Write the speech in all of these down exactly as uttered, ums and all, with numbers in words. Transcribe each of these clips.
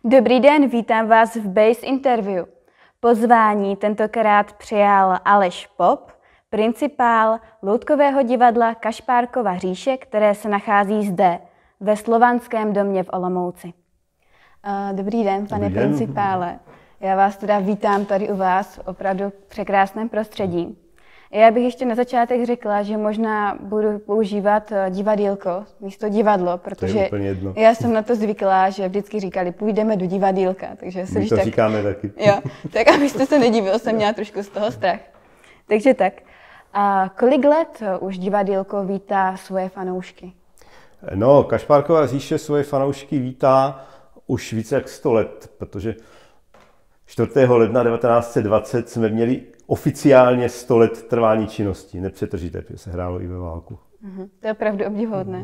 Dobrý den, vítám vás v Base Interview. Pozvání tentokrát přijal Aleš Pop, principál Loutkového divadla Kašpárkova říše, které se nachází zde, ve Slovanském domě v Olomouci. Dobrý den, pane Dobrý den. principále. Já vás teda vítám tady u vás v opravdu překrásném prostředí. Já bych ještě na začátek řekla, že možná budu používat divadýlko místo divadlo, protože já jsem na to zvyklá, že vždycky říkali, půjdeme do divadýlka. Takže My to tak, říkáme taky. Jo, tak abyste se nedivil, jsem měla trošku z toho strach. Takže tak. A kolik let už divadýlko vítá svoje fanoušky? No, Kašpárkova říše svoje fanoušky vítá už více jak sto let, protože čtvrtého ledna devatenáct set dvacet jsme měli oficiálně sto let trvání činnosti, nepřetržité, protože se hrálo i ve válku. Uh-huh. To je opravdu obdivuhodné.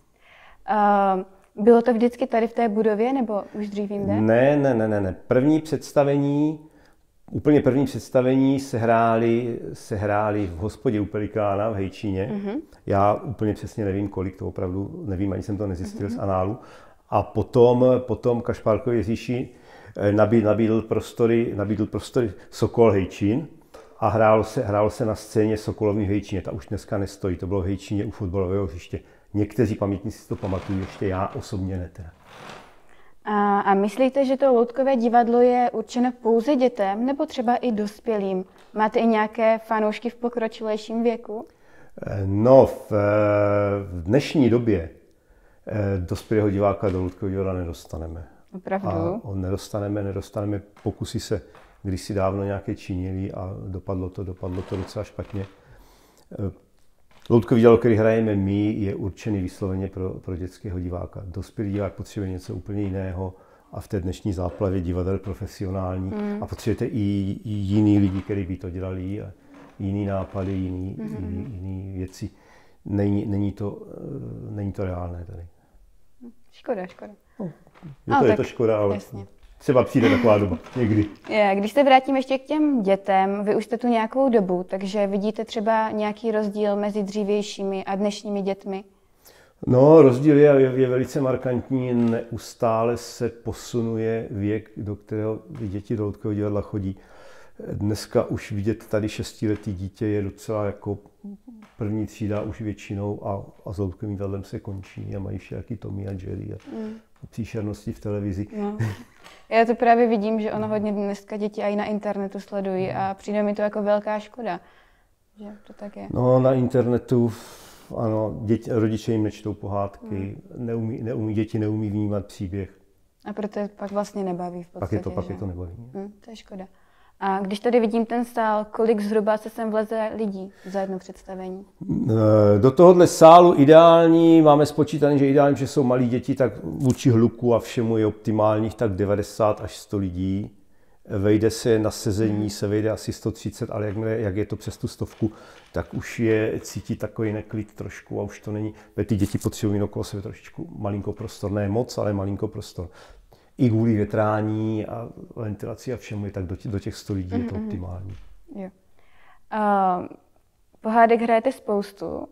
Uh, bylo to vždycky tady v té budově, nebo už dřív jinde? Ne, ne, ne, ne, ne. První představení, úplně první představení se hráli, se hráli v hospodě u Pelikána v Hejčíně. Uh-huh. Já úplně přesně nevím, kolik, to opravdu nevím, ani jsem to nezjistil uh-huh. z análu. A potom, potom Kašpárkově říši nabídl, nabídl, prostory, nabídl prostory Sokol Hejčín a hrálo se, hrálo se na scéně Sokolovny v Hejčíně. Ta už dneska nestojí, to bylo v Hejčíně u fotbalového hřiště. Někteří pamětníci si to pamatují, ještě já osobně ne. Teda. A, a myslíte, že to Loutkové divadlo je určeno pouze dětem nebo třeba i dospělým? Máte i nějaké fanoušky v pokročilejším věku? No, v, v dnešní době dospělého diváka do Loutkového divadla nedostaneme. Opravdu? A on nedostaneme, nedostaneme, pokusy se když si dávno nějaké činili a dopadlo to, dopadlo to docela špatně. Loutkové divadlo, který hrajeme my, je určený vysloveně pro, pro dětského diváka. Dospělý divák potřebuje něco úplně jiného a v té dnešní záplavě divadel profesionální mm. a potřebujete i, i jiný lidi, kteří by to dělali a jiný nápady, jiný, mm-hmm. jiný, jiný věci. Není, není, to, není to reálné tady. Škoda, škoda. No, je, to, je to škoda, ale jasně. Třeba přijde taková doba, někdy. Je, když se vrátím ještě k těm dětem, vy už jste tu nějakou dobu, takže vidíte třeba nějaký rozdíl mezi dřívějšími a dnešními dětmi? No, rozdíl je, je, je velice markantní, neustále se posunuje věk, do kterého děti do Loutkového divadla chodí. Dneska už vidět tady šestiletý dítě je docela jako první třída už většinou a, a s Loutkovým divadlem se končí a mají všelijaký Tommy a Jerry a, mm. a příšernosti v televizi. No. Já to právě vidím, že ono hodně dneska děti i na internetu sledují a přijde mi to jako velká škoda, že to tak je. No, na internetu, ano, děti, rodiče jim nečtou pohádky, mm. neumí, neumí, děti neumí vnímat příběh. A proto je pak vlastně nebaví v podstatě, Pak je to, pak že? je to nebaví. Mm, to je škoda. A když tady vidím ten sál, kolik zhruba se sem vleze lidí za jedno představení? Do tohohle sálu ideální, máme spočítané, že ideální, že jsou malí děti, tak vůči hluku a všemu je optimálních tak devadesát až sto lidí. Vejde se na sezení, se vejde asi sto třicet, ale jakmile, jak je to přes tu stovku, tak už je cítí takový neklid trošku a už to není. Ty děti potřebují okolo sebe trošičku malinko prostor, ne moc, ale malinko prostor. I kvůli větrání a ventilaci a všemu, tak do těch, do těch sto lidí mm-hmm. je to optimální. Jo. Uh, pohádek hrajete spoustu,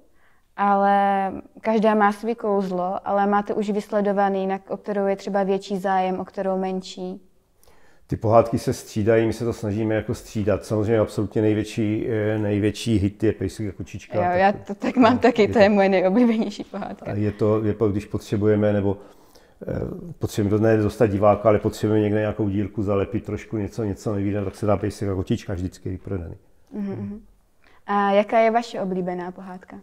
ale každá má svý kouzlo, ale máte už vysledovaný, na, o kterou je třeba větší zájem, o kterou menší? Ty pohádky se střídají, my se to snažíme jako střídat. Samozřejmě absolutně největší, největší hit je Pejsek a kočička. Jo, tak, já to tak mám taky, to je moje nejoblíbenější pohádka. Je to, je to, když potřebujeme, nebo potřebujeme ne dostat diváka, ale potřebujeme někde nějakou dírku zalepit, trošku něco, něco nevíde, tak se dá Pejsek a kočička vždycky vyprodaný. Mm-hmm. A jaká je vaše oblíbená pohádka?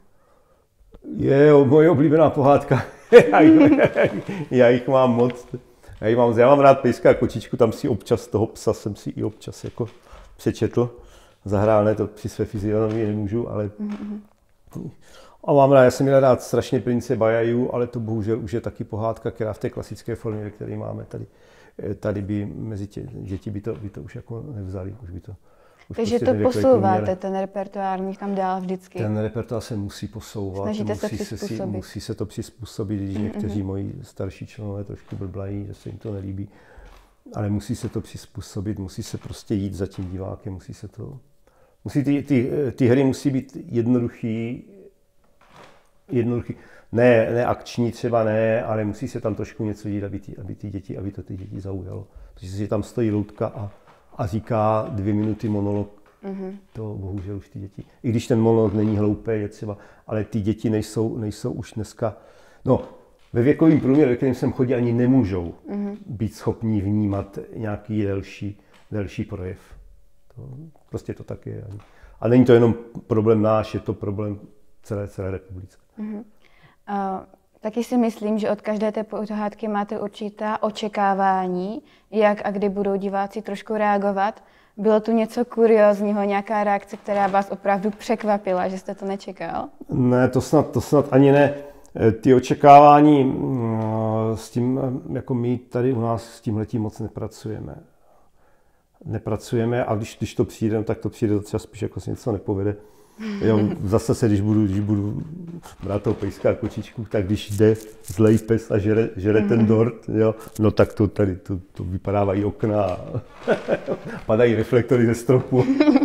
Je moje oblíbená pohádka. já, jich, já jich mám moc. Já, jich mám, já mám rád Pejska a kočičku, tam si občas toho psa jsem si i občas jako přečetl. Zahrál, to při své fyzionomii nemůžu, ale... Mm-hmm. A mám rád, já jsem měl rád strašně Prince Bajaju, ale to bohužel už je taky pohádka, která v té klasické formě, ve které máme tady, tady by mezi tě, děti by to, by to už jako nevzali. Už by to, už Takže prostě to posouváte, ten repertoár tam dál vždycky? Ten repertoár se musí posouvat, Snažíte musí se, se si, musí se to přizpůsobit, když mm-hmm. někteří moji starší členové trošku blblají, že se jim to nelíbí, ale musí se to přizpůsobit, musí se prostě jít za tím divákem, musí se to... Musí ty, ty, ty hry musí být jednoduchý, jednoduchý. Ne, ne akční třeba ne, ale musí se tam trošku něco dít, aby ty, aby ty děti, aby to ty děti zaujalo. Protože si tam stojí loutka a, a říká dvě minuty monolog, mm-hmm. to bohužel už ty děti. I když ten monolog není hloupý, je třeba, ale ty děti nejsou, nejsou už dneska, no ve věkovém průměru, ve kterém jsem chodil, ani nemůžou mm-hmm. být schopní vnímat nějaký delší, delší projev. To, prostě to tak je. A není to jenom problém náš, je to problém celé, celé republice. Mm-hmm. Uh, taky si myslím, že od každé té pohádky máte určitá očekávání, jak a kdy budou diváci trošku reagovat. Bylo tu něco kuriózního, nějaká reakce, která vás opravdu překvapila, že jste to nečekal? Ne, to snad, to snad ani ne. Ty očekávání, s tím, jako my tady u nás s tímhletím moc nepracujeme. Nepracujeme a když, když to přijde, tak to přijde to třeba spíš jako si něco nepovede. Jo, zase se, když budu, když budu brát toho pejska a kočičku, tak když jde zlej pes a žere, žere ten dort, jo, no tak to tady, to, to vypadávají okna a padají reflektory ze stropu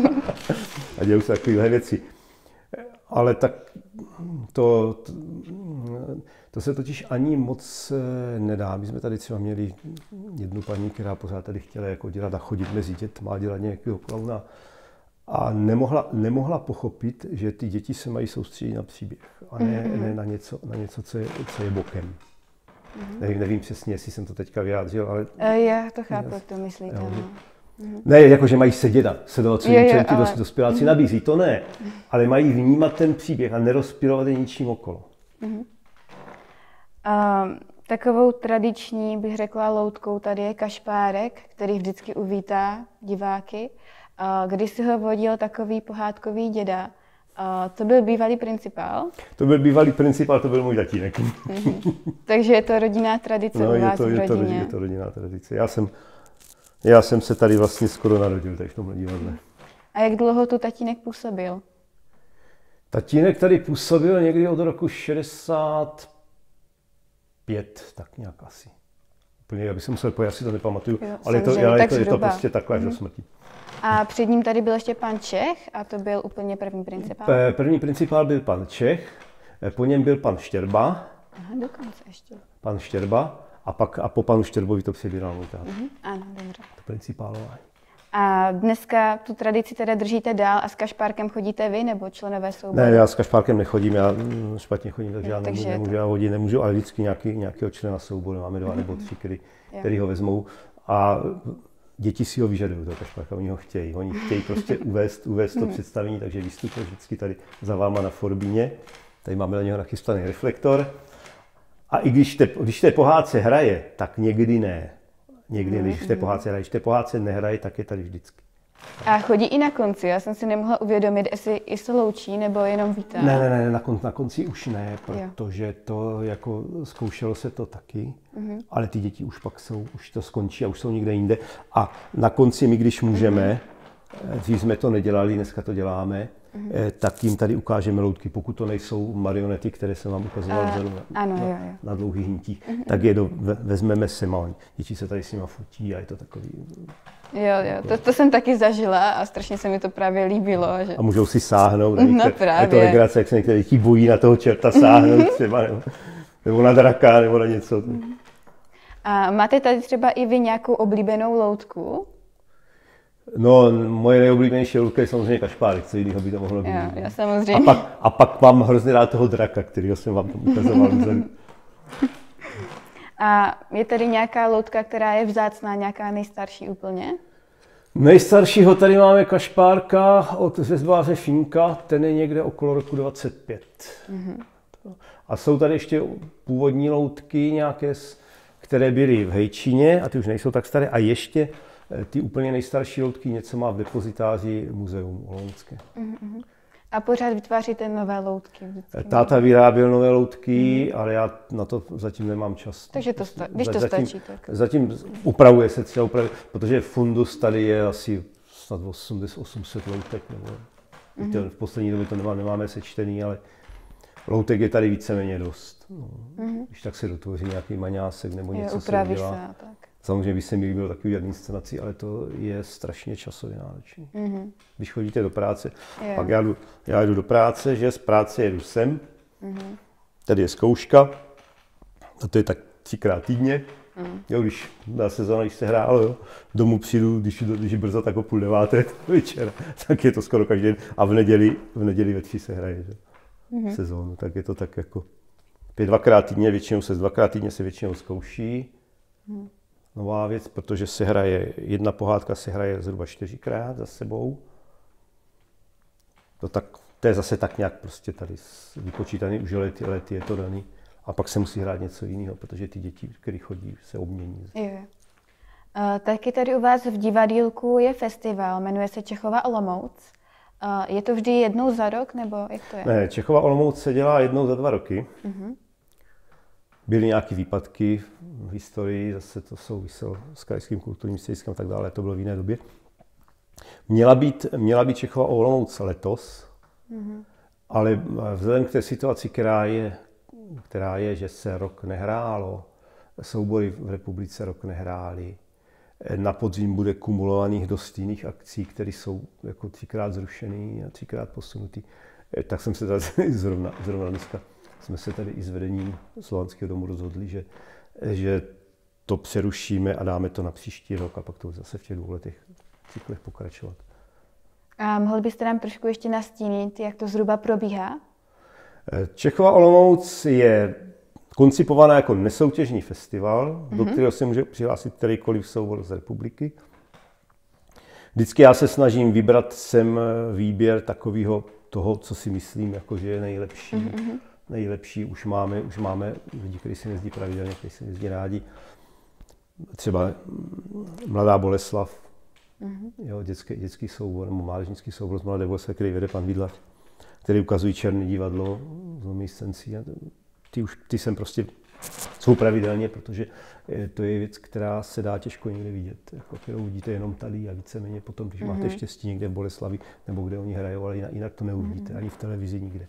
a dějou se takovéhle věci. Ale tak to, to, to se totiž ani moc nedá. My jsme tady třeba měli jednu paní, která pořád tady chtěla jako dělat a chodit mezi dětma, dělat nějakého klauna. A nemohla, nemohla pochopit, že ty děti se mají soustředit na příběh a ne, mm-hmm. ne na něco, na něco co, je, co je bokem. Mm-hmm. Nevím, nevím přesně, jestli jsem to teďka vyjádřil, ale... Já to chápu, jak to myslíte. Jo, no. mm-hmm. Ne, jako že mají sedět a sledovat, co jim ti ale... dospěláci mm-hmm. nabízí, to ne. Ale mají vnímat ten příběh a nerozptilovat je ničím okolo. Mm-hmm. Um, takovou tradiční, bych řekla, loutkou tady je kašpárek, který vždycky uvítá diváky. Když si ho vodil takový pohádkový děda, to byl bývalý principál? To byl bývalý principál, to byl můj tatínek. Mm-hmm. Takže je to rodinná tradice no, u vás to, v je rodině? To, je to rodinná tradice. Já jsem, já jsem se tady vlastně skoro narodil, tady v tomhle divadle. A jak dlouho tu tatínek působil? Tatínek tady působil někdy od roku šedesát pět, tak nějak asi. Úplně, já bych se musel pojít, já si to nepamatuju, jo, ale, to, ale je, to, je to prostě takhle až mm-hmm. do smrti. A před ním tady byl ještě pan Čech a to byl úplně první principál? První principál byl pan Čech, po něm byl pan Štěrba. Aha, dokonce ještě. Pan Štěrba a pak a po panu Štěrbovi to přebíral můj táta. Uh-huh, ano, dobře. To principálování. A dneska tu tradici teda držíte dál a s kašpárkem chodíte vy nebo členové souboru? Ne, já s kašpárkem nechodím, já špatně chodím, takže jo, já takže nemůžu, nemůžu, já hodit nemůžu, ale vždycky nějaký, nějakého člena souboru, máme dva nebo tři, který, který ho vezmou. A děti si ho vyžadují, toho kašpárka, oni ho chtějí. Oni chtějí prostě uvést, uvést to představení, takže vystupuje vždycky tady za váma na Forbíně. Tady máme na něho nachystaný reflektor. A i když, te, když té pohádce hraje, tak někdy ne. Někdy, když v té pohádce hraje. Když v té pohádce nehraje, tak je tady vždycky. A chodí i na konci. Já jsem si nemohla uvědomit, jestli, jestli loučí nebo jenom vítá. Ne, ne, ne, na, kon, na konci už ne, protože to jako zkoušelo se to taky, mm-hmm. ale ty děti už pak jsou, už to skončí a už jsou někde jinde. A na konci my, když můžeme, mm-hmm. dřív jsme to nedělali, dneska to děláme, mm-hmm. tak jim tady ukážeme loutky. Pokud to nejsou marionety, které jsem vám ukazoval vzadu na, ano, na, jo, jo. na dlouhých hnídích, mm-hmm. tak je do, ve, vezmeme sem. Děti se tady s nima fotí a je to takový... Jo, jo, to, to jsem taky zažila a strašně se mi to právě líbilo. Že... A můžou si sáhnout, no, právě. Je to legrace, jak se některé děti bojí na toho čerta sáhnout třeba, nebo, nebo na draka, nebo na něco. A máte tady třeba i vy nějakou oblíbenou loutku? No, moje nejoblíbenější loutka je samozřejmě kašpárek, co jiného by to mohlo být. Jo, já samozřejmě. A pak, a pak mám hrozně rád toho draka, kterýho jsem vám tam ukazoval. A je tady nějaká loutka, která je vzácná, nějaká nejstarší úplně? Nejstaršího tady máme kašpárka od řezbáře Fínka, ten je někde okolo roku dvacet pět. Mm-hmm. A jsou tady ještě původní loutky nějaké, které byly v Hejčíně a ty už nejsou tak staré. A ještě ty úplně nejstarší loutky něco má v depozitáři Muzeum olomoucké. Mm-hmm. A pořád vytváříte nové loutky? Vždycky. Táta vyráběl nové loutky, mm. ale já na to zatím nemám čas. Takže to sta- když to zatím, stačí, tak? Zatím upravuje se třeba, upravuje, protože fundus tady je asi snad osm set loutek. Nebo, mm. víte, v poslední době to nemá, nemáme sečtený, ale loutek je tady víceméně dost. No. Mm. Když tak se dotvoří nějaký maňásek nebo jo, něco se udělá. Se, tak. Samozřejmě by se mi líbilo takový dělat inscenaci, ale to je strašně časově náročné. Mm-hmm. Když chodíte do práce, jo. pak já jdu, já jdu do práce, že z práce jedu sem, mm-hmm. Tady je zkouška, a to je tak třikrát týdně. Mm. Jo, když na sezóna, když se hrálo, jo, domů přijdu, když, když je brzo, tak o půl deváté večer, tak je to skoro každý den. A v neděli, v neděli ve tři se hraje, že? Mm. Sezónu, tak je to tak jako pět, dvakrát týdně, většinou se dvakrát týdně se většinou zkouší. Mm. Nová věc, protože se hraje, jedna pohádka se hraje zhruba čtyřikrát za sebou. To, tak, to je zase tak nějak prostě tady vypočítaný, už lety, lety je to daný. A pak se musí hrát něco jiného, protože ty děti, které chodí, se obmění. Jo. Uh, taky tady u vás v divadýlku je festival, jmenuje se Čechova Olomouc. Uh, je to vždy jednou za rok, nebo jak to je? Ne, Čechova Olomouc se dělá jednou za dva roky. Uh-huh. Byly nějaké výpadky v historii, zase to souviselo s krajským kulturním střediskem a tak dále, to bylo v jiné době. Měla být, měla být Čechova Olomouc letos, uh-huh. ale vzhledem k té situaci, která je, která je, že se rok nehrálo, soubory v republice rok nehrály, na podzim bude kumulovaných dost jiných akcí, které jsou jako třikrát zrušený a třikrát posunutý, tak jsem se tady zrovna, zrovna dneska jsme se tady i s vedením Slovanského domu rozhodli, že, že to přerušíme a dáme to na příští rok a pak to zase v těch dvou letech cyklech pokračovat. A mohl byste nám trošku ještě nastínit, jak to zhruba probíhá? Čechova Olomouc je koncipovaná jako nesoutěžní festival, mm-hmm. do kterého se může přihlásit kterýkoliv soubor z republiky. Vždycky já se snažím vybrat sem výběr takového toho, co si myslím, jako, že je nejlepší. Mm-hmm. Nejlepší už máme, už máme lidi, kteří si jezdí pravidelně, kteří si jezdí rádi. Třeba Mladá Boleslav, mm-hmm. jo, dětský, dětský soubor, nebo mládežnický soubor z Mladé Boleslav, který vede pan Vídlař, který ukazují Černé divadlo z Lomíscencí. Ty už ty sem prostě jsou pravidelně, protože to je věc, která se dá těžko někde vidět. Jako, kterou vidíte jenom tady a víceméně potom, když mm-hmm. máte štěstí někde v Boleslavi, nebo kde oni hrajou, ale jinak, jinak to neuvidíte, mm-hmm. ani v televizi nikde.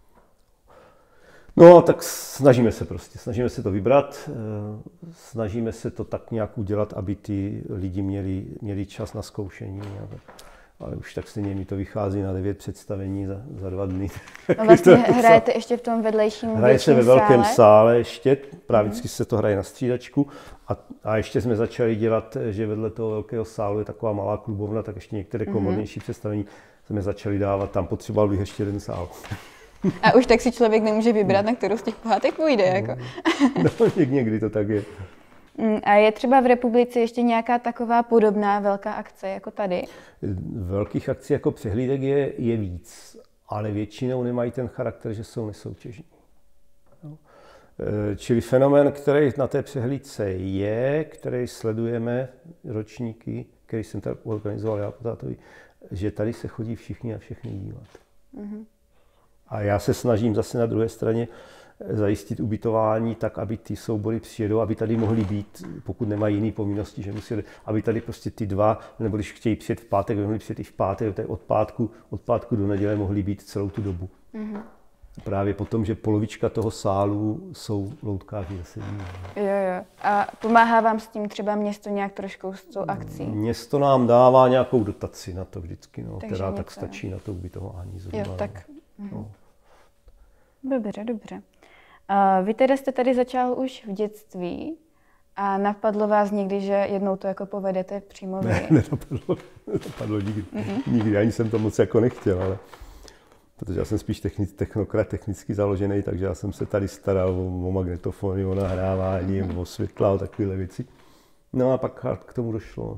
No, tak snažíme se prostě, snažíme se to vybrat, snažíme se to tak nějak udělat, aby ty lidi měli, měli čas na zkoušení. Ale už tak stejně mi to vychází na devět představení za, za dva dny. A vlastně hrajete ještě v tom vedlejším sále? Hraje se ve velkém sále, sále ještě, právě vždycky se to hraje na střídačku. A, a ještě jsme začali dělat, že vedle toho velkého sálu je taková malá klubovna, tak ještě některé komornější mm-hmm. představení jsme začali dávat, tam potřeboval bych ještě jeden sál. A už tak si člověk nemůže vybrat, na kterou z těch pohádek půjde, jako. No, někdy to tak je. A je třeba v republice ještě nějaká taková podobná velká akce jako tady? Velkých akcí jako přehlídek je, je víc, ale většinou nemají ten charakter, že jsou nesoutěžní. No. Čili fenomén, který na té přehlídce je, který sledujeme ročníky, který jsem tady organizoval já po tátovi, že tady se chodí všichni a všechny dívat. Mm-hmm. A já se snažím zase na druhé straně zajistit ubytování tak, aby ty soubory přijedou, aby tady mohly být, pokud nemají jiné povinnosti, že musí, aby tady prostě ty dva, nebo když chtějí přijet v pátek, by mohli přijet i v pátek, tak od pátku, od pátku do neděle mohli být celou tu dobu. Mm-hmm. Právě potom, že polovička toho sálu jsou loutkáři zase jiní. Jo, jo. A pomáhá vám s tím třeba město nějak trošku s tou akcí? Město nám dává nějakou dotaci na to vždycky, no, která něco, tak stačí na to ubytování zhruba. Jo, tak. No. Dobře, dobře. Uh, vy tedy jste tady začal už v dětství a napadlo vás někdy, že jednou to jako povedete přímo vy? Ne, nenapadlo, nenapadlo nikdy. Mm-hmm. Nikdy, ani jsem to moc jako nechtěl, ale protože já jsem spíš technic, technokrat, technicky založený, takže já jsem se tady staral o, o magnetofony, o nahrávání, mm-hmm. o světla, o takovéhle věci. No a pak k tomu došlo.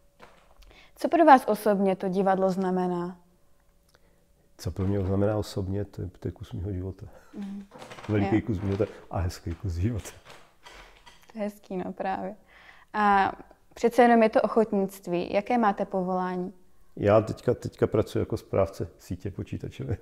Co pro vás osobně to divadlo znamená? Co pro mě znamená osobně, to je, to je kus mýho života. Mm. Veliký je. kus života a hezký kus života. To je hezký, no právě. A přece jenom je to ochotnictví. Jaké máte povolání? Já teďka, teďka pracuji jako správce sítě počítačové.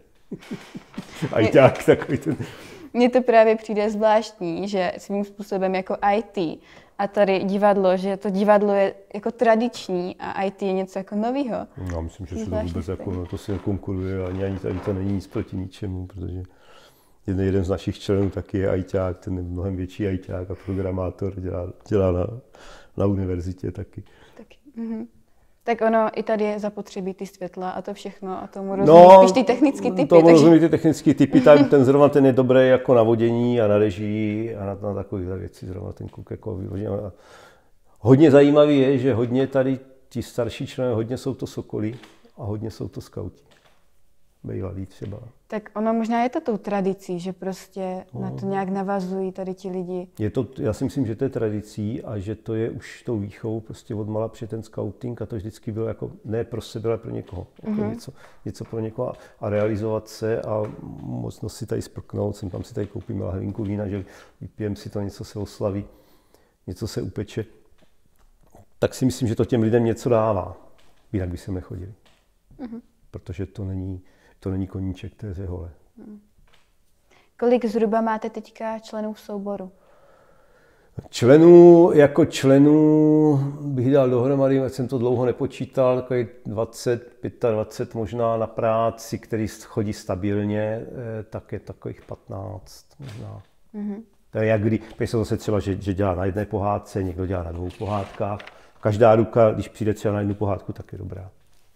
Ajťák takový ten. Mně to právě přijde zvláštní, že svým způsobem jako í té a tady divadlo, že to divadlo je jako tradiční a í té je něco jako novýho. Já myslím, že se to vůbec jako, no, to si nekonkuruje, ani, ani tady to není nic proti ničemu, protože jeden, jeden z našich členů taky je ajťák, ten je mnohem větší ajťák a programátor, dělá, dělá na, na univerzitě taky. taky. Mhm. Tak ono i tady je zapotřebí ty světla a to všechno a tomu rozumí no, spíš ty technické typy. Tomu takže... rozumí ty technické typy, ten, ten zrovna ten je dobrý jako na vodění a na režii a na, na takovýhle věci, zrovna ten kluk jako vyvožený. Hodně zajímavý je, že hodně tady ti starší členové, hodně jsou to sokolí a hodně jsou to skauti. Bejvalí třeba. Tak ono možná je to tou tradicí, že prostě no. na to nějak navazují tady ti lidi. Je to, já si myslím, že to je tradicí a že to je už tou výchovou prostě odmala, protože ten scouting a to vždycky bylo jako ne pro sebe, ale pro někoho. Jako mm-hmm. něco, něco pro někoho a, a realizovat se a mocnost si tady sprknout, sem tam si tady koupíme lahvinku vína, že vypijeme si to, něco se oslaví, něco se upeče. Tak si myslím, že to těm lidem něco dává. Jinak by sem nechodili. Mm-hmm. Protože to není To není koníček, to je řehole. Hmm. Kolik zhruba máte teďka členů v souboru? Členů, jako členů bych dal dohromady, ať jsem to dlouho nepočítal, takový dvacet, dvacet pět možná na práci, který chodí stabilně, tak je takových patnáct možná. Hmm. To je jak kdy, jsou zase třeba, že, že dělá na jedné pohádce, někdo dělá na dvou pohádkách. Každá ruka, když přijde třeba na jednu pohádku, tak je dobrá.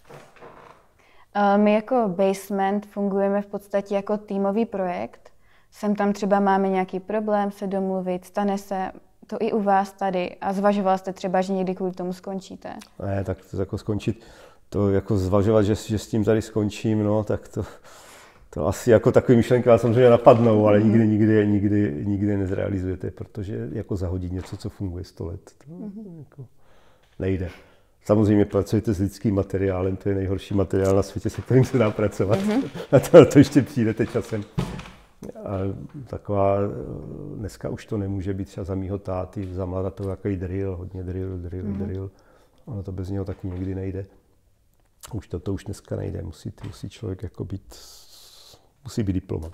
My jako Basement fungujeme v podstatě jako týmový projekt. Sem tam třeba máme nějaký problém se domluvit, stane se to i u vás tady a zvažoval jste třeba, že někdy kvůli tomu skončíte? Ne, tak to jako skončit, to jako zvažovat, že, že s tím tady skončím, no, tak to, to asi jako takové myšlenky vás samozřejmě napadnou, ale nikdy, nikdy, nikdy, nikdy nezrealizujete, protože jako zahodit něco, co funguje sto let, to mm-hmm. jako nejde. Samozřejmě pracujete s lidským materiálem, to je nejhorší materiál na světě, se kterým se dá pracovat. Mm-hmm. A to, to ještě přijdete časem. A taková, dneska už to nemůže být třeba za mýho táty, za mladá to takový drill, hodně drill, drill, mm-hmm. drill. Ono to bez něho taky nikdy nejde. Už to, to už dneska nejde, musí, musí člověk jako být, musí být diplomat.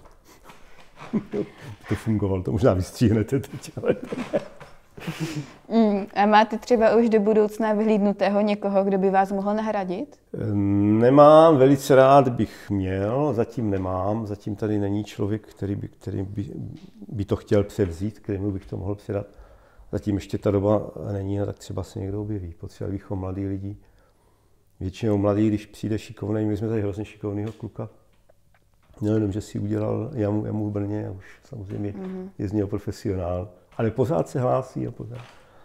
To fungovalo, to možná vystříhnete teď, ale Mm, a máte třeba už do budoucna vyhlídnutého někoho, kdo by vás mohl nahradit? Nemám, velice rád bych měl, zatím nemám. Zatím tady není člověk, který by, který by, by to chtěl převzít, kterému bych to mohl předat. Zatím ještě ta doba není, no, tak třeba se někdo objeví. Potřebovali bychom mladí lidi. Většinou mladý, když přijde šikovný, my jsme tady hrozně šikovnýho kluka. No jenom, že si udělal jamu, jamu v Brně a už samozřejmě mm-hmm. je z něho profesionál. Ale pořád se hlásí a pořád.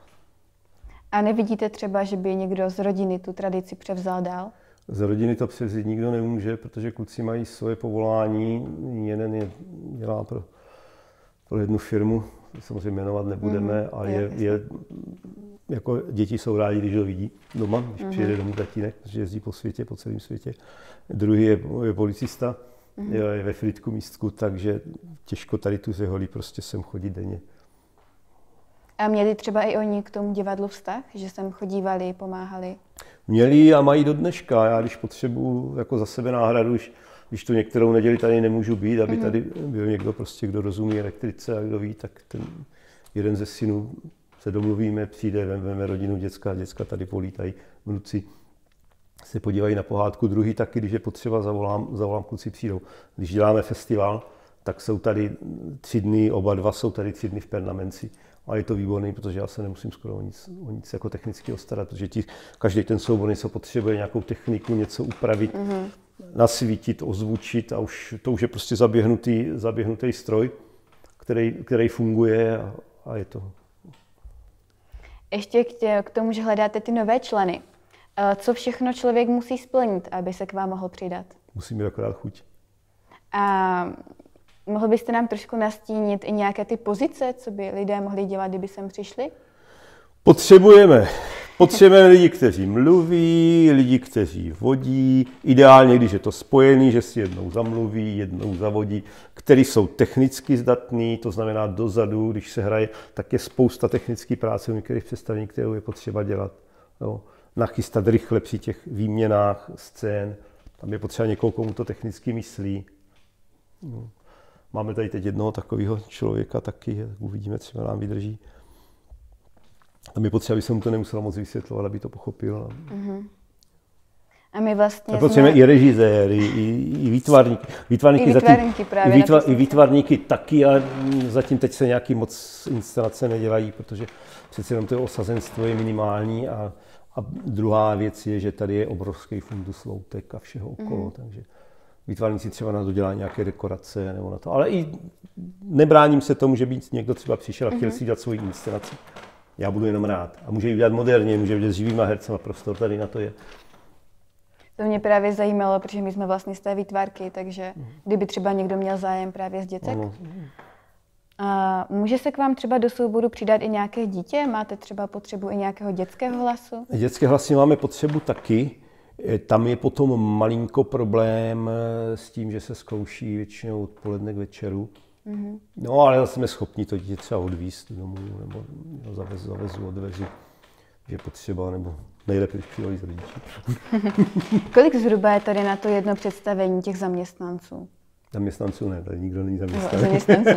A nevidíte třeba, že by někdo z rodiny tu tradici převzal dál? Z rodiny to převzít nikdo nemůže, protože kluci mají svoje povolání. Jeden je dělá pro, pro jednu firmu, samozřejmě jmenovat nebudeme, mm-hmm. ale je, je, jako děti jsou rádi, když ho vidí doma, když mm-hmm. přijede domů tatínek, protože jezdí po světě, po celém světě. Druhý je, je policista, mm-hmm. je, je ve Frýdku místku, takže těžko tady tu řeholí prostě sem chodit denně. A měli třeba i oni k tomu divadlu vztah, že sem chodívali, pomáhali? Měli a mají do dneška. Já když potřebuji jako za sebe náhradu, když, když tu některou neděli tady nemůžu být, aby tady byl někdo prostě, kdo rozumí elektrice a kdo ví, tak ten jeden ze synů se domluvíme, přijde, veme rodinu, děcka, děcka tady polítají, vnuci se podívají na pohádku, druhý taky, když je potřeba, zavolám, zavolám, kluci přijdou. Když děláme festival, tak jsou tady tři dny, oba dva jsou tady tři dny v Pernamenci. A je to výborný, protože já se nemusím skoro o nic, o nic jako technického starat, protože ti, každý ten soubor něco potřebuje, nějakou techniku, něco upravit, mm-hmm. nasvítit, ozvučit a už, to už je prostě zaběhnutý, zaběhnutý stroj, který, který funguje a, a je to. Ještě k, tě, k tomu, že hledáte ty nové členy. Co všechno člověk musí splnit, aby se k vám mohl přidat? Musí mít akorát chuť. A mohl byste nám trošku nastínit i nějaké ty pozice, co by lidé mohli dělat, kdyby sem přišli? Potřebujeme. Potřebujeme lidi, kteří mluví, lidi, kteří vodí, ideálně, když je to spojený, že si jednou zamluví, jednou zavodí, kteří jsou technicky zdatní, to znamená dozadu, když se hraje, tak je spousta technické práce u některých představení, kterou je potřeba dělat. Jo. Nachystat rychle při těch výměnách scén, tam je potřeba někoho, komu to technicky myslí. No. Máme tady teď jednoho takového člověka taky, uvidíme, třeba nám vydrží. A my potřeba, aby se mu to nemusela moc vysvětlovat, aby to pochopil. Uh-huh. A my vlastně a potřebujeme jsme... i režiséry, i, i výtvarníky. Výtvarníky, I výtvarníky zatím, právě. I, výtva, I výtvarníky taky, ale zatím teď se nějaký moc instalace nedělají, protože přece jenom to osazenstvo je minimální a, A druhá věc je, že tady je obrovský fundus loutek a všeho okolo, mm. takže výtvarníci třeba na to dělá nějaké dekorace nebo na to, ale i nebráním se tomu, že by někdo třeba přišel a chtěl mm. si dělat svoji inscenaci. Já budu jenom rád. A může ji dělat moderně, může ji dělat s živýma hercema, prostor tady na to je. To mě právě zajímalo, protože my jsme vlastně z té výtvarky, takže kdyby třeba někdo měl zájem právě z děcek. Ano. A může se k vám třeba do souboru přidat i nějaké dítě? Máte třeba potřebu i nějakého dětského hlasu? Dětské hlasy máme potřebu taky. Tam je potom malinko problém s tím, že se zkouší většinou odpoledne k večeru. Mm-hmm. No, ale jsme schopni to dítě třeba odvízt domů, nebo zavezu, zavezu, odvezu, že potřeba, nebo nejlépe, když přijdou z rodičů. Kolik zhruba je tady na to jedno představení těch zaměstnanců? Zaměstnanců ne, tady nikdo není zaměstnaný. Zaměstnanců,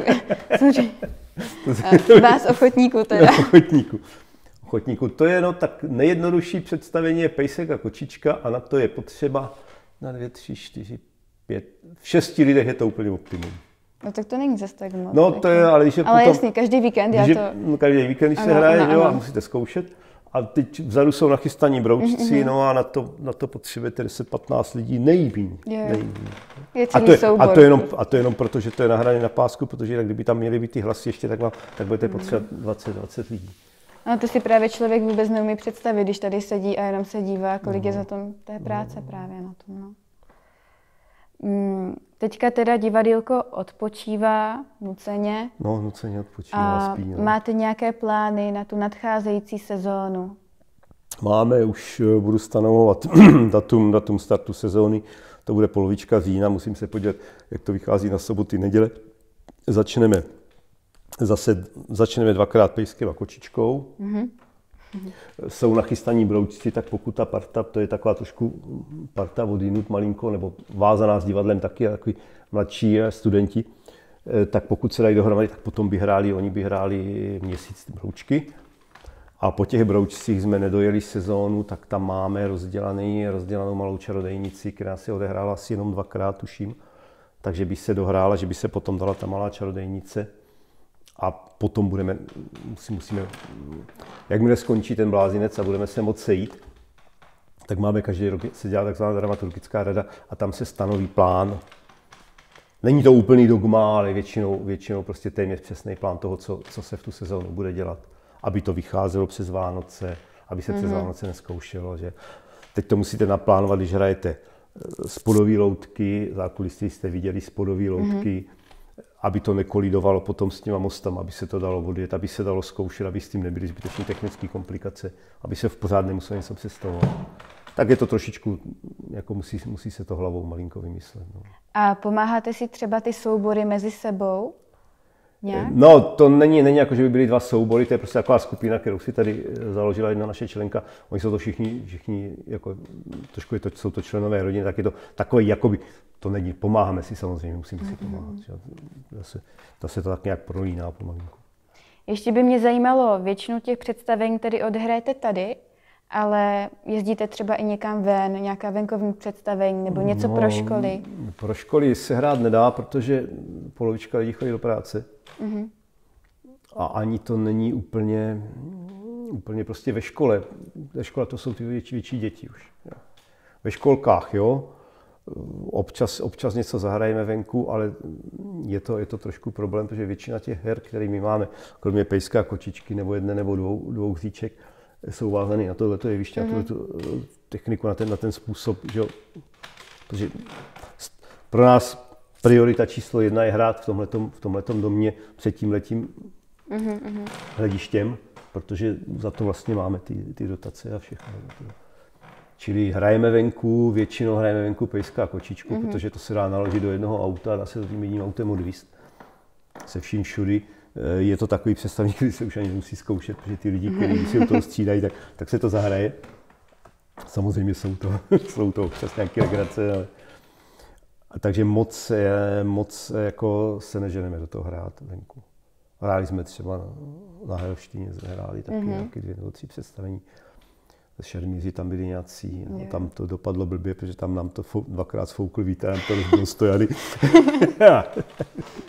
vás ochotníků teda. Ochotníků. Ochotníků. To je no tak nejjednodušší představení je pejsek a kočička a na to je potřeba na dvě, tři, čtyři, pět, v šesti lidech je to úplně optimum. No tak to není zase tak moc. No to je, ale když je ale potom, jasně, každý víkend já je, to... No, každý víkend, když ano, se hraje, ano, jo, ano. A musíte zkoušet. A teď vzadu jsou nachystaní broučci, mm-hmm. no a na to, na to potřebujete deset patnáct lidí nejvín. Je a, to je, a, to jenom, a to jenom proto, že to je nahrané na pásku, protože tak, kdyby tam měly být ty hlasy ještě, tak, vám, tak budete potřebovat dvacet dvacet lidí. No to si právě člověk vůbec neumí představit, když tady sedí a jenom se dívá, kolik no. je za tom té práce no. právě na tom. No. Teďka teda divadýlko odpočívá nuceně. No, nuceně odpočívá, a spí. No. Máte nějaké plány na tu nadcházející sezónu? Máme, už budu stanovovat datum, datum startu sezóny. To bude polovička října, musím se podívat, jak to vychází na soboty, neděle. Začneme zase, začneme dvakrát pejskem a kočičkou. Mm-hmm. Jsou nachystaní broučci, tak pokud ta parta, to je taková trošku parta odinut malinko, nebo vázaná s divadlem taky, takový mladší studenti, tak pokud se dají dohromady, tak potom by hráli, oni by hráli měsíc broučky. A po těch broučcích jsme nedojeli sezónu, tak tam máme rozdělaný, rozdělanou malou čarodejnici, která se odehrála asi jenom dvakrát, tuším. Takže by se dohrála, že by se potom dala ta malá čarodejnice. A potom budeme, musí, musíme, jakmile skončí ten blázinec a budeme se moct sejít, tak máme každý rok, se dělá takzvaná dramaturgická rada a tam se stanoví plán. Není to úplný dogma, ale většinou, většinou prostě téměř přesný plán toho, co, co se v tu sezónu bude dělat. Aby to vycházelo přes Vánoce, aby se přes mm-hmm. Vánoce neskoušelo. Že teď to musíte naplánovat, když hrajete spodové loutky, zákulisí jste viděli spodové loutky, mm-hmm. aby to nekolidovalo potom s těma mostama, aby se to dalo odjet, aby se dalo zkoušet, aby s tím nebyly zbytečné technické komplikace, aby se v pořád nemuselo něco představovat. Tak je to trošičku, jako musí, musí se to hlavou malinko vymyslet. No. A pomáháte si třeba ty soubory mezi sebou? Nějak? No, to není, není jako, že by byly dva soubory, to je prostě taková skupina, kterou si tady založila jedna naše členka. Oni jsou to všichni, všichni jako, trošku je to, jsou to členové rodiny, tak je to takový, jakoby, to není, pomáháme si samozřejmě, musíme mm-hmm. si pomáhat. Zase, zase to tak nějak prolíná pomalinku. Ještě by mě zajímalo, většinu těch představení tedy odehrajete tady, ale jezdíte třeba i někam ven, nějaká venkovní představení nebo něco no, pro školy? Pro školy se hrát nedá, protože polovička lidí chodí do práce. Mm-hmm. A ani to není úplně, úplně prostě ve škole. Ve škole to jsou ty větší, větší děti už. Ve školkách, jo. Občas, občas něco zahrajeme venku, ale je to, je to trošku problém, protože většina těch her, které my máme, kromě pejska a kočičky nebo jedné nebo dvou, dvou hříček, jsou vázaný na tohleto jeviště, mm-hmm. na tuto techniku, na ten, na ten způsob, že jo. Protože pro nás priorita číslo jedna je hrát v tomhletom, v tomhletom domě před tímhletím mm-hmm. hledištěm, protože za to vlastně máme ty, ty dotace a všechno. Čili hrajeme venku, většinou hrajeme venku pejska a kočičku, mm-hmm. protože to se dá naložit do jednoho auta a dá se to tím jedním autem odvízt. Se vším všudy. Je to takový představník, který se už ani nemusí zkoušet, protože ty lidi, kteří si u toho střídají, tak, tak se to zahraje. Samozřejmě jsou to, jsou to občas nějaké legrace, ale... Takže moc, moc jako se neženeme do toho hrát venku. Hráli jsme třeba na, na Helštíně, hráli taky mm-hmm. nějaké dvě nebo tři představení. Šermíři tam byli nějací, no, tam to dopadlo blbě, protože tam nám to fou, dvakrát sfoukl vítr, nám to rozbil stojady.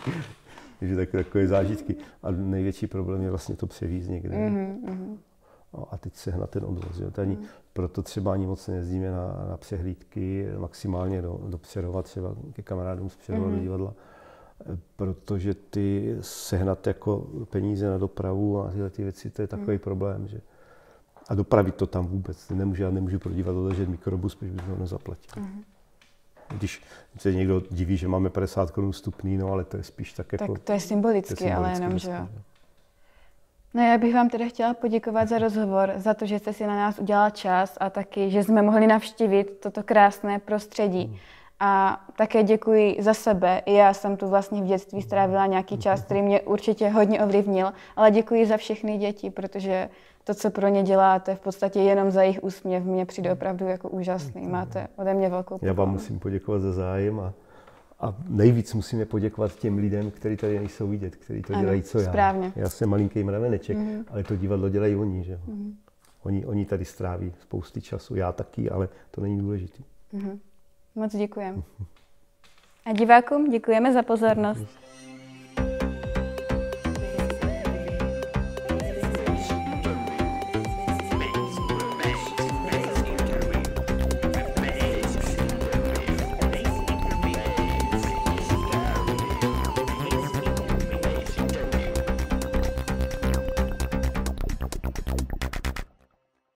Takže takové, takové zážitky. A největší problém je vlastně to převíz někde. Mm-hmm. No a teď sehnat ten odvoz. Jo. Tady, mm. Proto třeba ani moc nejezdíme na, na přehlídky, maximálně do, do Přerova, třeba ke kamarádům z Přerova mm. do divadla, protože ty sehnat jako peníze na dopravu a tyhle ty věci, to je takový mm. problém, že a dopravit to tam vůbec. Nemůžu, já nemůžu pro divadlo držet mikrobus, protože bych ho nezaplatil. Mm. Když se někdo diví, že máme padesát korun vstupný, no ale to je spíš tak jako... Tak to je symbolicky, to je symbolicky ale jenom, že jo. No já bych vám teda chtěla poděkovat za rozhovor, za to, že jste si na nás udělal čas a taky, že jsme mohli navštívit toto krásné prostředí. Mm. A také děkuji za sebe. I já jsem tu vlastně v dětství strávila nějaký čas, který mě určitě hodně ovlivnil, ale děkuji za všechny děti, protože to, co pro ně děláte, v podstatě jenom za jejich úsměv, mně přijde opravdu jako úžasný. Máte ode mě velkou poklonu. Já vám musím poděkovat za zájem a, a nejvíc musíme poděkovat těm lidem, kteří tady nejsou vidět, kteří to ano, dělají, co já. Správně. Já jsem malinký mraveneček, mm-hmm. ale to divadlo dělají oni, že? Mm-hmm. Oni, oni tady stráví spousty času, já taky, ale to není důležité. Mm-hmm. Moc děkujeme. A divákům děkujeme za pozornost.